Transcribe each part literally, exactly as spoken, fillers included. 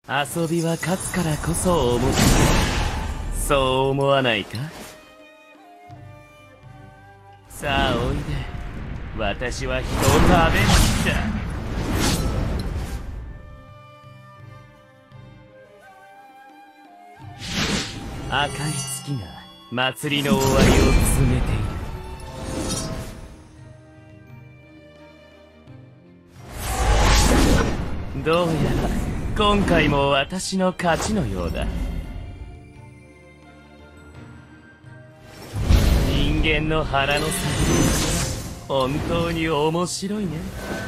遊びは勝つからこそ面白い。そう思わないか？さあおいで。私は人を食べました。赤い月が祭りの終わりを告げている。どうやら今回も私の勝ちのようだ。人間の腹の先に本当に面白いね。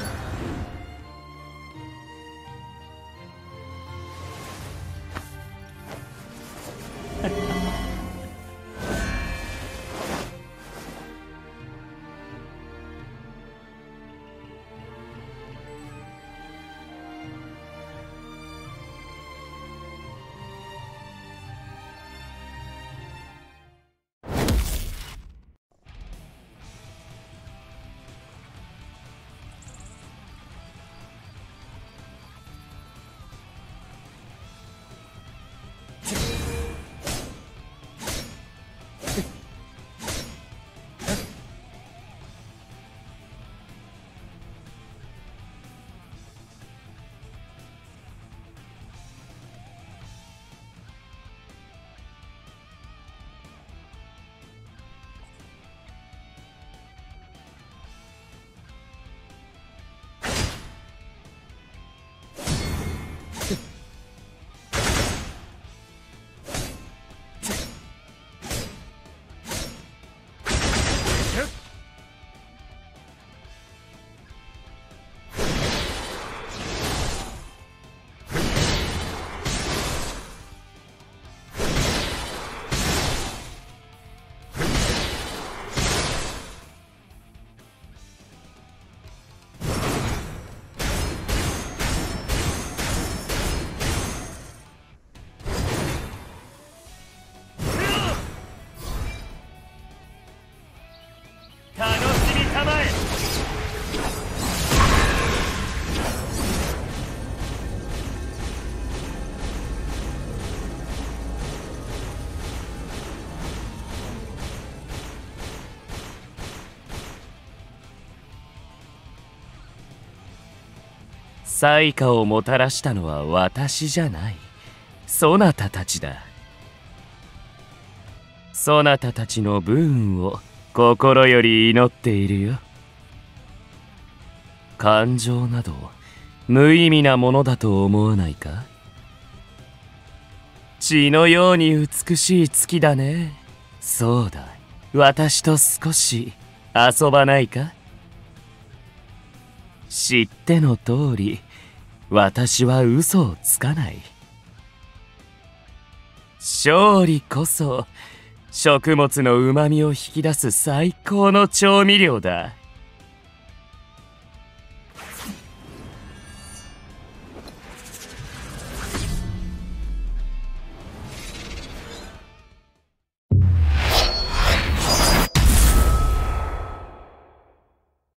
災禍をもたらしたのは私じゃない。そなたたちだ。そなたたちの武運を心より祈っているよ。感情など無意味なものだと思わないか？血のように美しい月だね。そうだ、私と少し遊ばないか？知っての通り、私は嘘をつかない。勝利こそ食物の旨味を引き出す最高の調味料だ。